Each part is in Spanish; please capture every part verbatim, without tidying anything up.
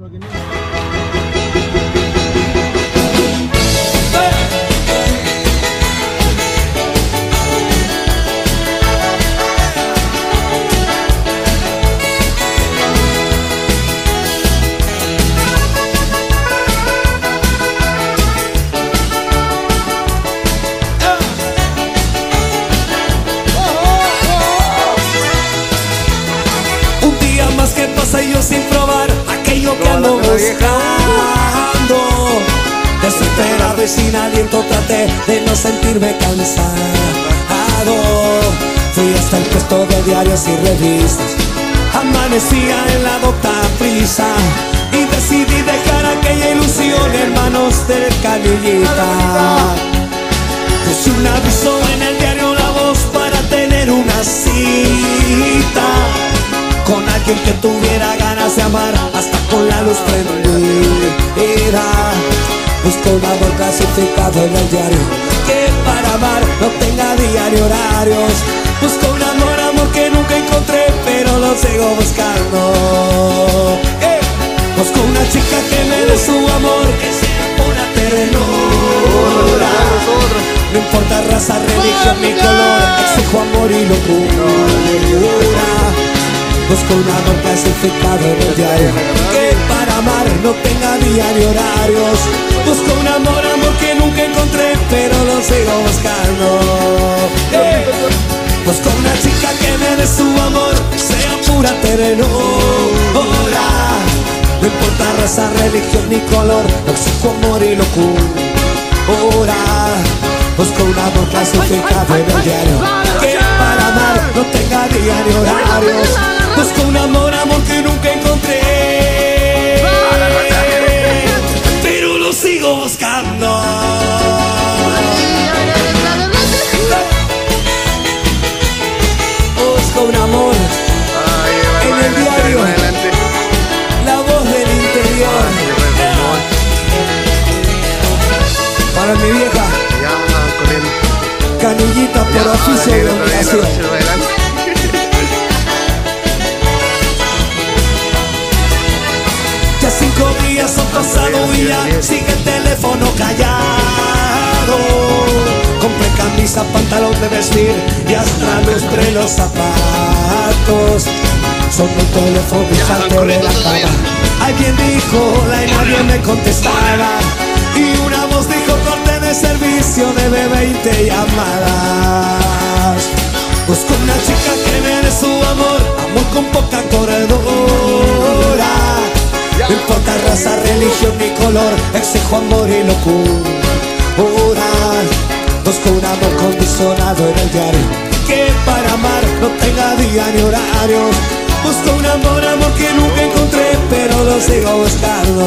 Y yo sin probar aquello que ando buscando. Desesperado y sin aliento traté de no sentirme cansado. Fui hasta el puesto de diarios y revistas, amanecía en la docta prisa, y decidí dejar aquella ilusión en manos del canillita. Puse un aviso en el diario La Voz para tener una cita con alguien que tuviera ganas de amar, hasta con la luz prendida. Busco un amor clasificado en el diario, que para amar no tenga día ni horarios. Busco un amor, amor que nunca encontré, pero lo sigo buscando. eh. Busco una chica que me dé su amor, que sea pura ternura. No importa raza, religión ni color, exijo amor y locura. Busco un amor clasificado en el diario, que para amar no tenga día ni horarios. Busco un amor, amor que nunca encontré, pero lo sigo buscando. eh. Busco una chica que me dé su amor, sea pura ternura. No importa raza, religión ni color, exijo amor y locura. Busco un amor clasificado en el diario, que para amar no tenga día ni horarios. Busco un amor, amor que nunca encontré, pero lo sigo buscando. Busco un amor en el diario La Voz del Interior. Para mi vieja Canillita por oficio y obligación. Ya cinco días han pasado y ya sigue el teléfono callado. Compré camisa, pantalón de vestir y hasta lustré los zapatos. Sonó el teléfono y salté de la cama. Alguien dijo hola y nadie me contestaba, y una voz dijo corte de servicio, debe veinte llamadas. Busco una chica que me dé su amor, amor con poca corredora. No importa raza, religión ni color, exijo amor y locura. Busco un amor condicionado en el diario, que para amar no tenga día ni horarios. Busco un amor, amor que nunca encontré, pero lo sigo buscando.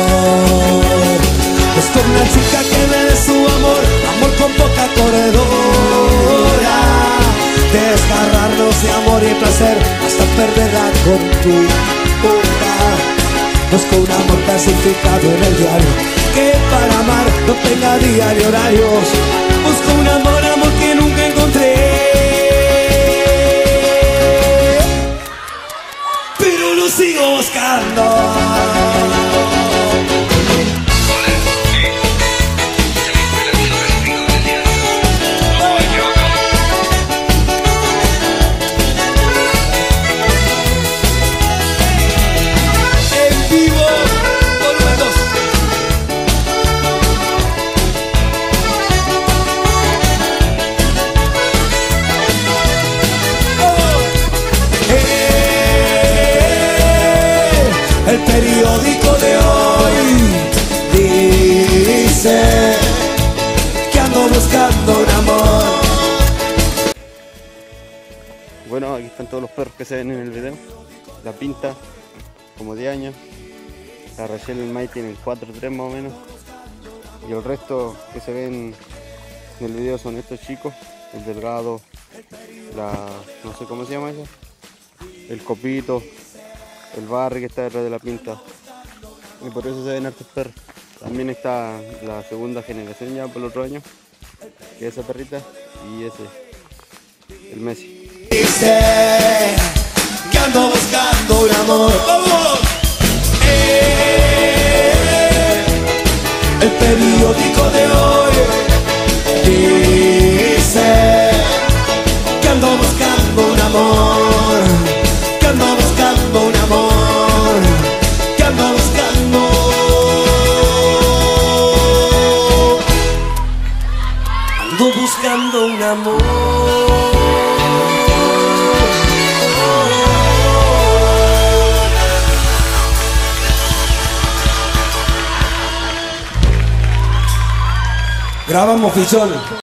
Busco una chica que me dé su amor, amor con poca corredora. Desgarrarnos de amor y placer hasta perderla con tu boca. Busco un amor clasificado en el diario, que para amar no tenga día ni horarios. Busco un amor, amor que nunca encontré, pero lo sigo buscando. El periódico de hoy dice que ando buscando un amor. Bueno, aquí están todos los perros que se ven en el video. La Pinta, como diez años. La Rachel y el May tienen cuatro tres más o menos. Y el resto que se ven en el video son estos chicos. El Delgado, la... no sé cómo se llama esa. El Copito, el Barry que está detrás de la Pinta, y por eso se ven hartos perros. También está la segunda generación ya por el otro año, que es esa perrita, y ese, el Messi. Dice que ando buscando un amor. ¡Vamos! ¡Eh! periódico de hoy dice que ando buscando un amor, que ando buscando un amor, que ando buscando. Ando buscando un amor. Grabamos, Fichón.